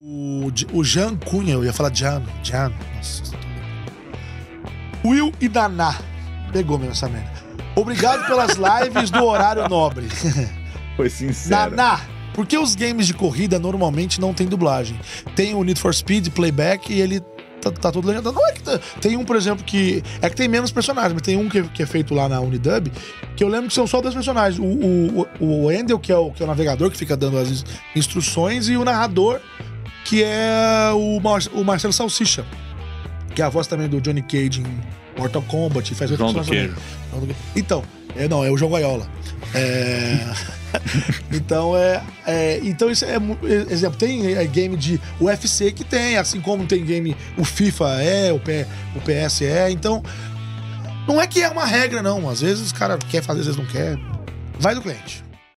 O Jean Cunha, eu ia falar Jean. Nossa. Will e Daná. Pegou mesmo essa merda. Obrigado pelas lives do horário nobre. Foi sincero. Daná, por que os games de corrida normalmente não tem dublagem? Tem o Need for Speed, Playback, e ele tá tudo legendado. Não é que tem um, por exemplo, que... É que tem menos personagens, mas tem um que é feito lá na Unidub, que eu lembro que são só 2 personagens. O Endel, que é o navegador, que fica dando as instruções, e o narrador, que é o Marcelo Salsicha, que é a voz também do Johnny Cage em Mortal Kombat. Faz João do Queijo. Então, não, é o João Gaiola. Então, então isso é exemplo, tem game de UFC que tem, assim como tem game, o FIFA o PS então não é que é uma regra, não. Às vezes os caras querem fazer, às vezes não quer. Vai do cliente.